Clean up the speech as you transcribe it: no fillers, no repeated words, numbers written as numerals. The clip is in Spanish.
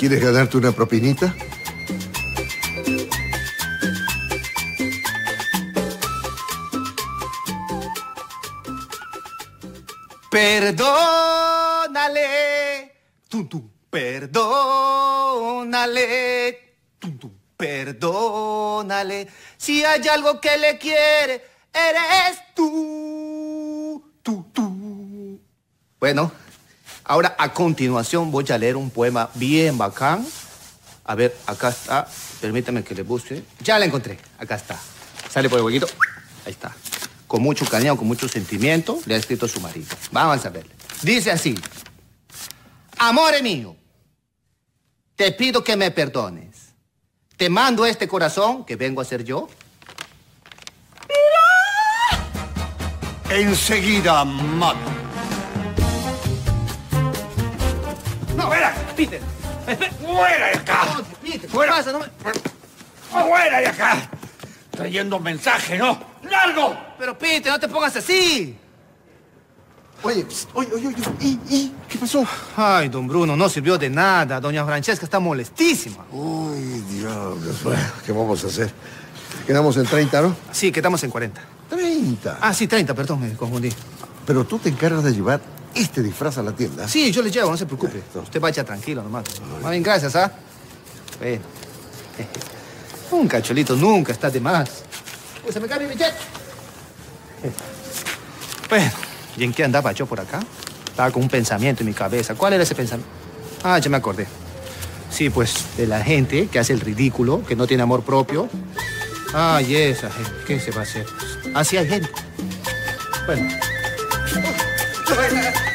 ¿Quieres ganarte una propinita? Perdónale, tum, tum, perdónale, tum, tum, perdónale. Si hay algo que le quiere, eres tú. Bueno, ahora a continuación voy a leer un poema bien bacán. A ver, acá está. Permítame que le busque. Ya la encontré. Acá está. Sale por el huequito. Ahí está. Con mucho cariño, con mucho sentimiento, le ha escrito su marido. Vamos a verle. Dice así. Amore mío, te pido que me perdones. Te mando este corazón que vengo a ser yo. Enseguida, mami. No, ¡Fuera! Peter. ¡Fuera de acá! No, Peter, ¡Fuera! ¿qué pasa? No me... ¡Fuera de acá! Trayendo un mensaje, ¿no? ¡Largo! Pero Peter, no te pongas así. Oye, oye. ¿Qué pasó? Ay, don Bruno, no sirvió de nada. Doña Francesca está molestísima. Uy, diablos. Bueno, ¿qué vamos a hacer? Quedamos en 30, ¿no? Sí, quedamos en 40. 30. Ah, sí, 30, perdón, me confundí. Pero tú te encargas de llevar este disfraz a la tienda. Sí, yo le llevo, no se preocupe. Esto. Usted vaya tranquilo nomás. Más bien, gracias, ¿ah? Bueno. Un cacholito nunca está de más. Pues se me cae mi billete. Bueno, ¿y en qué andaba yo por acá? Estaba con un pensamiento en mi cabeza. ¿Cuál era ese pensamiento? Ah, ya me acordé. Sí, pues, de la gente que hace el ridículo, que no tiene amor propio. Ay, esa gente, ¿qué se va a hacer? Así hay gente. Bueno.